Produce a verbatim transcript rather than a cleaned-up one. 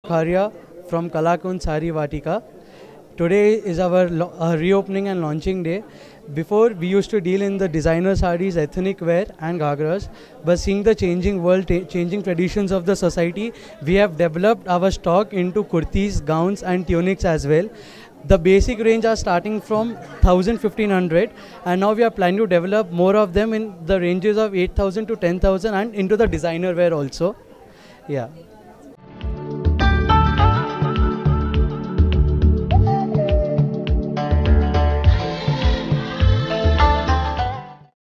Kharia from Kalakund Sari Vatika. Today is our uh, reopening and launching day. Before, we used to deal in the designer sarees, ethnic wear and ghagras. But seeing the changing world, changing traditions of the society, we have developed our stock into kurtis, gowns and tunics as well. The basic range are starting from one thousand, fifteen hundred, and now we are planning to develop more of them in the ranges of eight thousand to ten thousand and into the designer wear also. Yeah.